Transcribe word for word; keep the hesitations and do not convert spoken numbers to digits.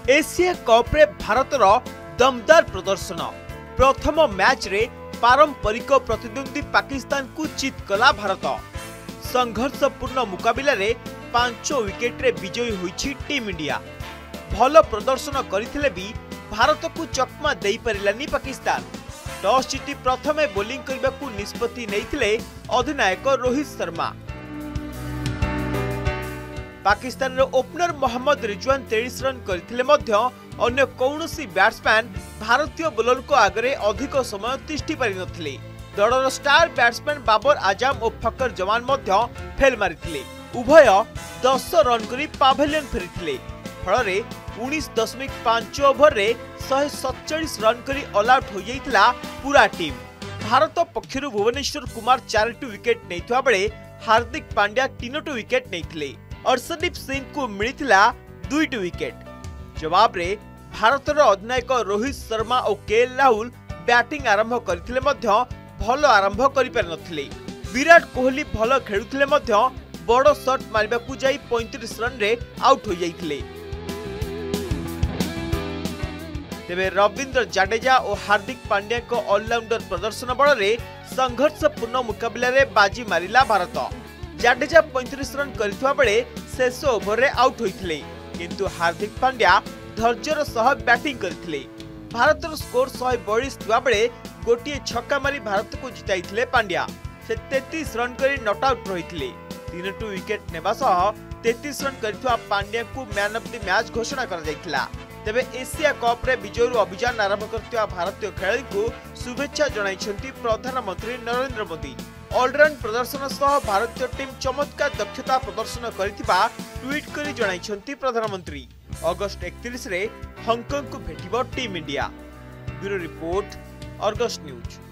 Asia cup रे भारतर दमदार प्रदर्शन। प्रथम मैच रे पारंपरिक प्रतिद्वंदी पाकिस्तान को चित कला भारत। संघर्षपूर्ण मुकाबिला रे पांच विकेट रे विजयी होईछि टीम इंडिया। भल प्रदर्शन करथिले भी भारत को चकमा देई परिलानी पाकिस्तान। टॉस जीति प्रथमे बोलिंग करबा को निष्पत्ति नैथिले अधिनायक रोहित शर्मा। पाकिस्तान रो ओपनर मोहम्मद रिजवान तेईस रन करथिले मध्य अन्य कौनसी बैट्समैन भारतीय बोलर को आगरे अधिक समय तिष्ठि पारि नथिले। दलर स्टार बैट्समैन बाबर आजम और फकर जवान मध्य फेल मारिथिले। उभय दस रन करी पावेलियन फेरिथिले। फल उन्नीस दशमिक पांच ओभर रे एक सौ सैंतालीस रन करी ऑल आउट हो जाइतिला पूरा टीम। भारत पक्षरु भुवनेश्वर कुमार चार विकेट नैथिबा बेले हार्दिक पांड्या तीन विकेट नैथिले। अर्शदीप सिंह को मिलिथिला दुईटी विकेट। जवाब रे भारतर अधिनायक रोहित शर्मा और के एल राहुल बैटिंग आरंभ करथिले मध्य भल आरंभ करि पारि नथिले। विराट कोहली भल खेलुथिले मध्य बड़ शॉट मारिबाकू जाई पैंतीस रन रे आउट हो जाइथिले। तेबे रविंद्र जाडेजा और हार्दिक पांड्या को ऑलराउंडर प्रदर्शन बल रे संघर्षपूर्ण मुकाबिला रे बाजी मारिला भारत। जाडेजा पैंतीस रन करथिबा बेले शेष ओभर रे आउट होइथिले, किंतु हार्दिक पांड्या धैर्यर सह बैटिंग करथिले। भारतर स्कोर एक सौ बयालीस थिबा बेले गोटिए छक्का मारी भारत को जिताइथिले पांड्या। से तैंतीस रन करी नॉट आउट रहिथिले। तीनटू विकेट नेबा सह तैंतीस रन करथिबा पांड्या को मैन ऑफ द मैच घोषणा कर जाइथिला। तेबे एशिया कप रे विजयरु अभियान आरंभ करथिबा भारतीय खेलाड़ी को शुभेच्छा जणाइछन्ती प्रधानमंत्री नरेंद्र मोदी। ऑलराउंड प्रदर्शन सह भारतीय टीम चमत्कार दक्षता प्रदर्शन करथिबा ट्वीट करी जणाइछन्ती प्रधानमंत्री। अगस्त इकतीस रे हांगकांग को भेटिबो team India. Bureau report, Argus news.